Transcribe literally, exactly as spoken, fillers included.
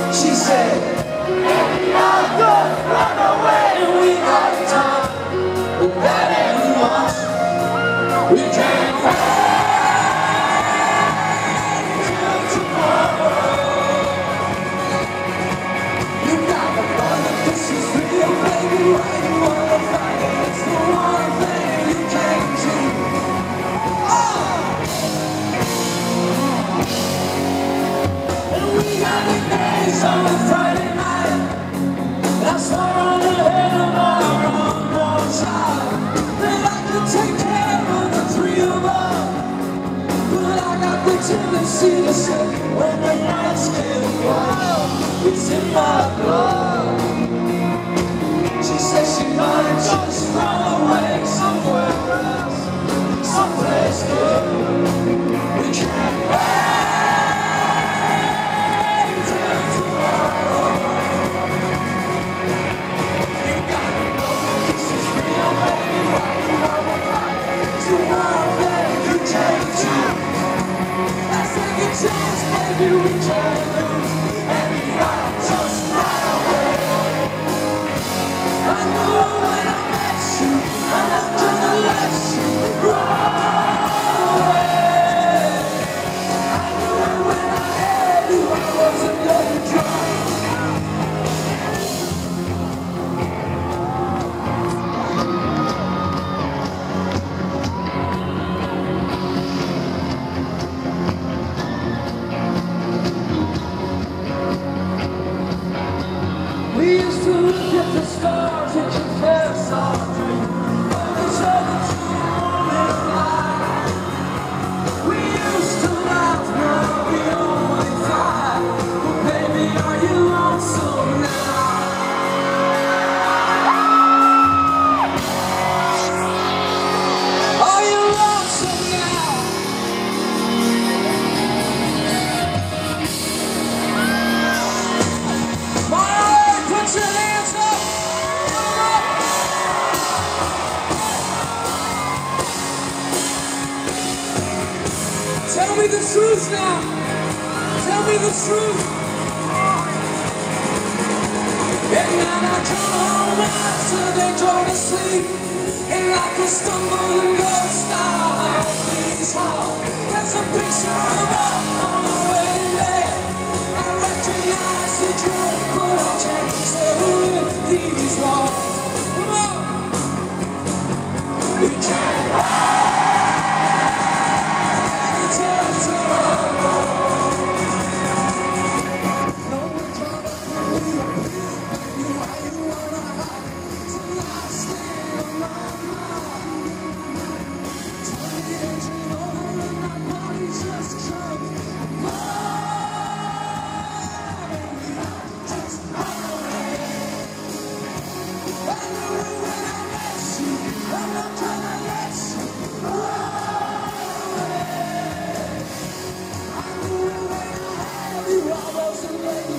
She said, "Baby, I'll just run away, and we got time, but that ain't much. We can't wait till tomorrow. You gotta run if this is real, baby. Why you wanna fight it? It's the one thing you can't do." On a Friday night, I saw on the head of our unborn child. They like to take care of the three of us, but I got the tendency to say, when the nights get wild, it's in my blood. She says she might just run away somewhere else, someplace good. We can't wait. Baby, we can't lose, and I'll just run away. I knew when I met you, I'm not gonna let you run away. I knew when I had you, I wasn't gonna try. We used to look at the stars and confess our dreams of each other to the morning light. We used to laugh, now we only fight. But baby, are you lonesome now? Are you lonesome now? Put your hands up! Tell me the truth now! Tell me the truth! At night I come home after they go to sleep, and like a stumbling ghost I please home. There's a picture of us on the wedding day. I recognize the truth, but I can't settle with these walls. Come on! We can't wait till tomorrow. No one's gonna believe you. Why you wanna hide till I stay on my mind? Turn the engine on and my body just comes I wasn't ready.